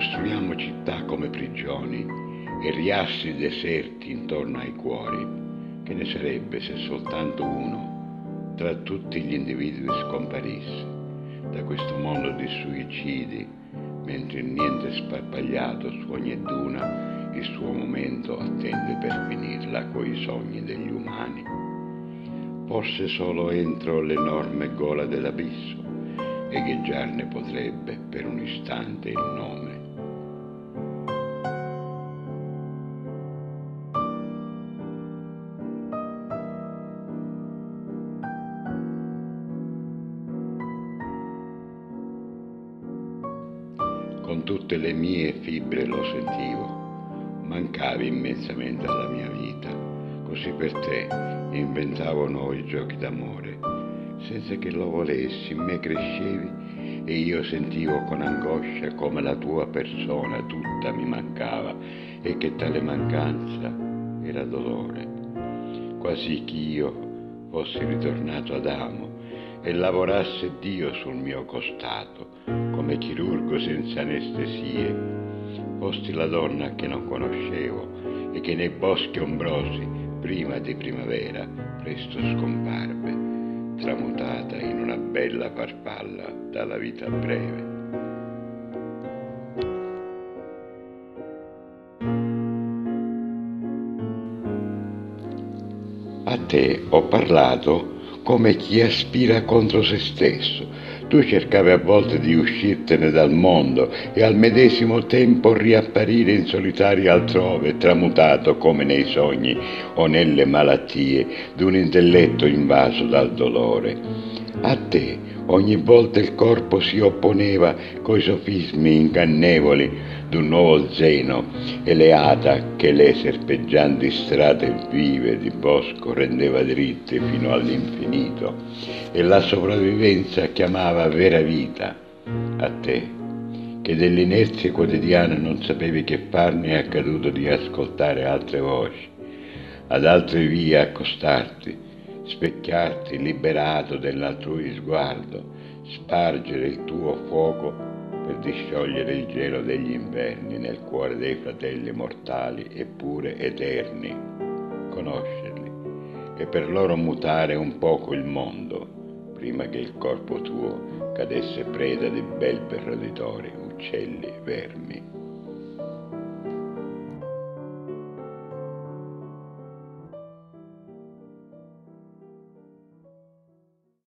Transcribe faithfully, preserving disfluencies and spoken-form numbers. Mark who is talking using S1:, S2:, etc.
S1: costruiamo città come prigioni e riassi deserti intorno ai cuori, che ne sarebbe se soltanto uno tra tutti gli individui scomparisse da questo mondo di suicidi, mentre il niente sparpagliato su ogni duna il suo momento attende per finirla coi sogni degli umani. Forse solo entro l'enorme gola dell'abisso echeggiarne potrebbe per un istante il nome. Con tutte le mie fibre lo sentivo, mancavi immensamente alla mia vita, così per te inventavo nuovi giochi d'amore, senza che lo volessi, in me crescevi e io sentivo con angoscia come la tua persona tutta mi mancava e che tale mancanza era dolore, quasi ch'io fossi ritornato ad Adamo e lavorasse Dio sul mio costato, come chirurgo senza anestesie, fosti la donna che non conoscevo e che nei boschi ombrosi, prima di primavera, presto scomparve, tramutata in una bella farfalla dalla vita breve. A te ho parlato come chi aspira contro se stesso. Tu cercavi a volte di uscirtene dal mondo e al medesimo tempo riapparire in solitario altrove, tramutato come nei sogni o nelle malattie d'un intelletto invaso dal dolore. A te ogni volta il corpo si opponeva coi sofismi ingannevoli d'un nuovo Zeno e le ata che le serpeggianti strade vive di bosco rendeva dritte fino all'infinito e la sopravvivenza chiamava vera vita. A te che dell'inerzia quotidiana non sapevi che farne è accaduto di ascoltare altre voci, ad altre vie accostarti, specchiarti liberato dell'altrui sguardo, spargere il tuo fuoco per disciogliere il gelo degli inverni nel cuore dei fratelli mortali eppure eterni, conoscerli e per loro mutare un poco il mondo prima che il corpo tuo cadesse preda di belve roditori, uccelli, vermi.